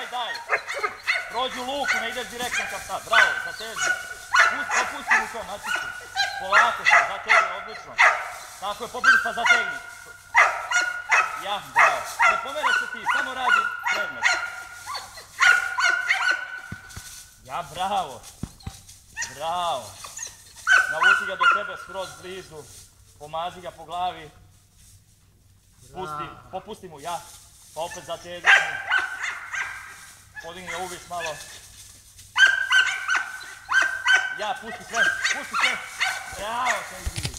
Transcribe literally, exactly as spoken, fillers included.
daj. Prođi u luku, ne ideš direktno ka sad. Bravo, zateži. Popusti mu to, načisti. Polako sad, zategni, odlično. Tako je, popusti pa zategni. Ja, bravo. Ne pomereš se ti, samo radi predmet. Ja, bravo. Bravo. Navuci ga do sebe skroz blizu. Pomazi ga po glavi. Pusti, popusti mu, ja. Pa opet zategni. Podigni uvis malo. Ja, pusti sve, pusti sve. Bravo, Kenji.